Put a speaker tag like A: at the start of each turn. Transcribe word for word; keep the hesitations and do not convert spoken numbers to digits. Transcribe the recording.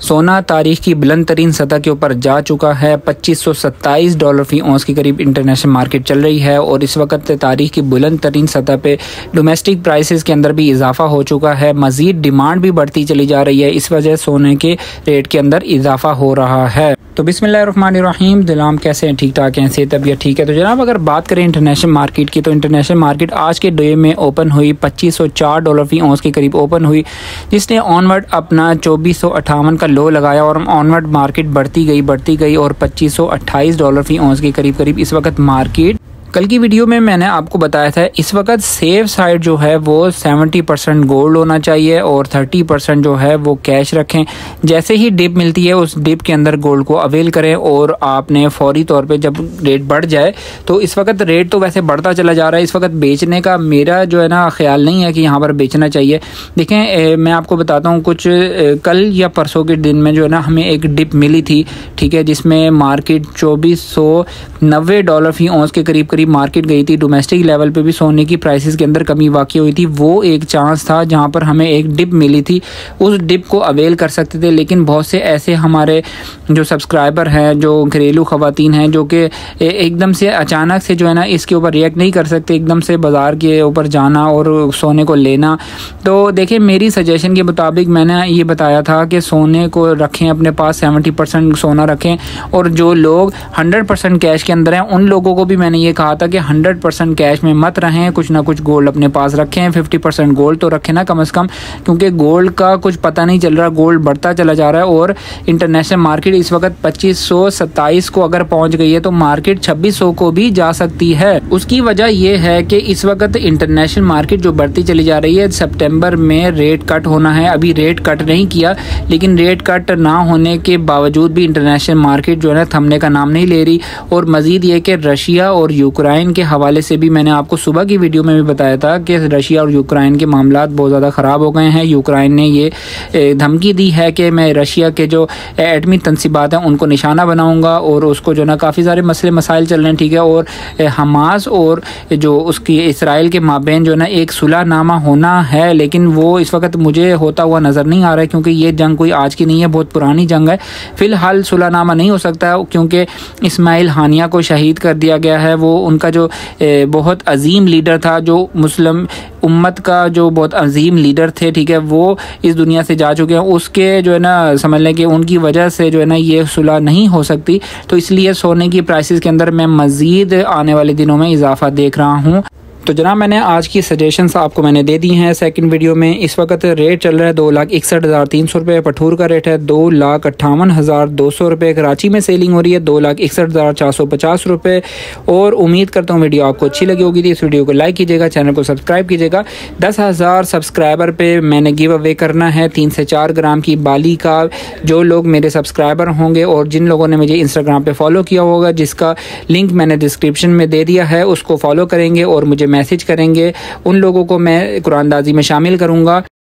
A: सोना तारीख की बुलंद तरीन सतह के ऊपर जा चुका है। पच्चीस सौ सत्ताईस डॉलर फी औंस के करीब इंटरनेशनल मार्केट चल रही है और इस वक्त तारीख की बुलंद तरीन सतह पे डोमेस्टिक प्राइसेस के अंदर भी इजाफा हो चुका है। मज़ीद डिमांड भी बढ़ती चली जा रही है, इस वजह सोने के रेट के अंदर इजाफा हो रहा है। तो बिस्मिल्लाहिर्रहमानिर्रहीम, दिलाम कैसे हैं? ठीक ठाक हैं, सेहत तबीयत ठीक है। तो जनाब अगर बात करें इंटरनेशनल मार्केट की, तो इंटरनेशनल मार्केट आज के डे में ओपन हुई पच्चीस सौ चार डॉलर फी औंस के करीब ओपन हुई, जिसने ऑनवर्ड अपना चौबीस सौ अट्ठावन का लो लगाया और ऑनवर्ड मार्केट बढ़ती गई बढ़ती गई और पच्चीस सौ अट्ठाईस डॉलर फी औंस के करीब करीब इस वक्त मार्केट। कल की वीडियो में मैंने आपको बताया था इस वक्त सेफ साइड जो है वो सत्तर परसेंट गोल्ड होना चाहिए और तीस परसेंट जो है वो कैश रखें। जैसे ही डिप मिलती है उस डिप के अंदर गोल्ड को अवेल करें और आपने फौरी तौर पे जब रेट बढ़ जाए, तो इस वक्त रेट तो वैसे बढ़ता चला जा रहा है, इस वक्त बेचने का मेरा जो है ना ख्याल नहीं है कि यहाँ पर बेचना चाहिए। देखें ए, मैं आपको बताता हूँ, कुछ ए, कल या परसों के दिन में जो है ना हमें एक डिप मिली थी, ठीक है, जिसमें मार्केट चौबीस सौ नब्बे डॉलर फी औंस के करीब मार्केट गई थी। डोमेस्टिक लेवल पे भी सोने की प्राइसेस के अंदर कमी वाक़ई हुई थी। वो एक चांस था जहां पर हमें एक डिप मिली थी, उस डिप को अवेल कर सकते थे। लेकिन बहुत से ऐसे हमारे जो सब्सक्राइबर हैं, जो घरेलू ख़वातीन हैं, जो कि एकदम से अचानक से जो है ना इसके ऊपर रिएक्ट नहीं कर सकते, एकदम से बाज़ार के ऊपर जाना और सोने को लेना। तो देखिए, मेरी सजेशन के मुताबिक मैंने ये बताया था कि सोने को रखें अपने पास, सेवेंटी परसेंट सोना रखें, और जो लोग हंड्रेड परसेंट कैश के अंदर हैं उन लोगों को भी मैंने ये कहा था कि हंड्रेड परसेंट कैश में मत रहें, कुछ ना कुछ गोल्ड अपने पास रखें। फिफ्टी परसेंट गोल्ड तो रखें ना कम से कम, क्योंकि गोल्ड का कुछ पता नहीं चल रहा, गोल्ड बढ़ता चला जा रहा है और इंटरनेशनल मार्केट इस वक्त पच्चीस सौ सत्ताईस को अगर पहुंच गई है तो मार्केट छब्बीस सौ को भी जा सकती है। उसकी वजह यह है कि इस वक्त इंटरनेशनल मार्केट जो बढ़ती चली जा रही है, सितंबर में रेट कट होना है। अभी रेट कट नहीं किया, लेकिन रेट कट ना होने के बावजूद भी इंटरनेशनल मार्केट जो है ना थमने का नाम नहीं ले रही। और मजीद ये कि रशिया और यूक्रेन के हवाले से भी मैंने आपको सुबह की वीडियो में भी बताया था कि रशिया और यूक्रेन के मामलात बहुत ज़्यादा ख़राब हो गए हैं। यूक्रेन ने ये धमकी दी है कि मैं रशिया के जो एटमी तनसीबात हैं उनको निशाना बनाऊंगा और उसको जो ना काफ़ी सारे मसले मसाइल चल रहे हैं, ठीक है। और हमास और जो उसकी इसराइल के माबेन जो ना एक सुलहनामा होना है, लेकिन वो इस वक्त मुझे होता हुआ नज़र नहीं आ रहा है, क्योंकि ये जंग कोई आज की नहीं है, बहुत पुरानी जंग है। फ़िलहाल सुलहनामा नहीं हो सकता क्योंकि इस्माइल हानिया को शहीद कर दिया गया है। वो उनका जो बहुत अजीम लीडर था, जो मुस्लिम उम्मत का जो बहुत अजीम लीडर थे, ठीक है, वो इस दुनिया से जा चुके हैं। उसके जो है ना समझ लें कि उनकी वजह से जो है ना ये सुलह नहीं हो सकती। तो इसलिए सोने की प्राइसेस के अंदर मैं मज़ीद आने वाले दिनों में इजाफा देख रहा हूँ। तो जनाब मैंने आज की सजेशंस आपको मैंने दे दी हैं सेकंड वीडियो में। इस वक्त रेट चल रहा है दो लाख इकसठ हज़ार तीन सौ रुपये, पठूर का रेट है दो लाख अट्ठावन हज़ार दो सौ रुपये, कराची में सेलिंग हो रही है दो लाख इकसठ हज़ार चार सौ पचास रुपये। और उम्मीद करता हूँ वीडियो आपको अच्छी लगी होगी। इस वीडियो को लाइक कीजिएगा, चैनल को सब्सक्राइब कीजिएगा। दस हज़ार सब्सक्राइबर पे मैंने गिव अवे करना है तीन से चार ग्राम की बाली का। जो लोग मेरे सब्सक्राइबर होंगे और जिन लोगों ने मुझे इंस्टाग्राम पर फॉलो किया होगा, जिसका लिंक मैंने डिस्क्रिप्शन में दे दिया है, उसको फॉलो करेंगे और मुझे मैसेज करेंगे, उन लोगों को मैं कुरानदाजी में शामिल करूंगा।